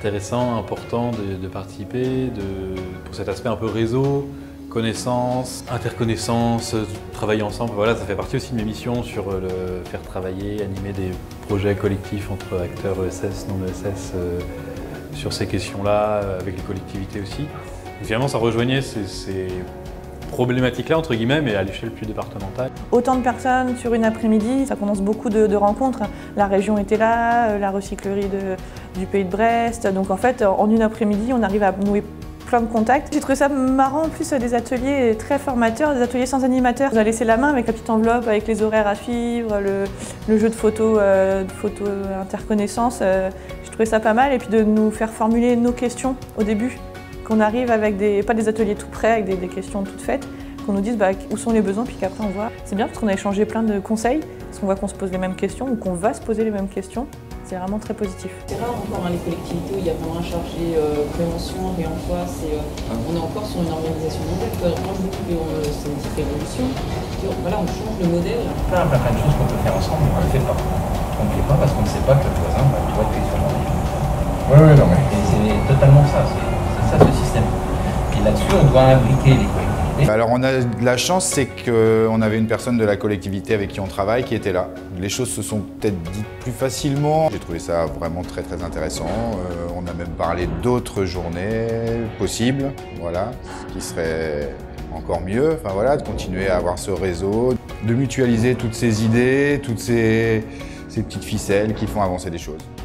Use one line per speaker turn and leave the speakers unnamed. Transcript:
intéressant, important de participer, pour cet aspect un peu réseau, connaissance, interconnaissance, travailler ensemble. Voilà, ça fait partie aussi de mes missions sur le faire travailler, animer des projets collectifs entre acteurs ESS, non ESS, sur ces questions-là, avec les collectivités aussi. Et finalement, ça rejoignait ces problématiques-là, entre guillemets, mais à l'échelle plus départementale.
Autant de personnes sur une après-midi, ça commence beaucoup de rencontres. La région était là, la recyclerie du Pays de Brest. Donc en fait, en une après-midi, on arrive à nouer plein de contacts. J'ai trouvé ça marrant, en plus des ateliers très formateurs, des ateliers sans animateur. On a laissé la main avec la petite enveloppe, avec les horaires à suivre, le jeu de photos interconnaissance. J'ai trouvé ça pas mal, et puis de nous faire formuler nos questions au début. Qu'on arrive avec pas des ateliers tout prêts, avec des questions toutes faites, qu'on nous dise où sont les besoins, puis qu'après on voit. C'est bien parce qu'on a échangé plein de conseils, parce qu'on voit qu'on se pose les mêmes questions ou qu'on va se poser les mêmes questions. C'est vraiment très positif.
C'est rare encore les collectivités où il y a vraiment un chargé prévention, réemploi. On est encore sur une organisation modèle. Moi je trouve que c'est une petite révolution. Voilà, on change le modèle.
Plein de choses qu'on peut faire ensemble, mais on ne le fait pas. On ne le fait pas parce qu'on ne sait pas que le voisin va tout questionner.
Oui, non mais.
Et c'est totalement ça. C'est ça ce système. Et là-dessus, on doit impliquer les collectivités.
Alors on a de la chance, c'est qu'on avait une personne de la collectivité avec qui on travaille qui était là. Les choses se sont peut-être dites plus facilement. J'ai trouvé ça vraiment très intéressant. On a même parlé d'autres journées possibles, voilà, ce qui serait encore mieux. Enfin voilà, de continuer à avoir ce réseau, de mutualiser toutes ces idées, toutes ces petites ficelles qui font avancer les choses.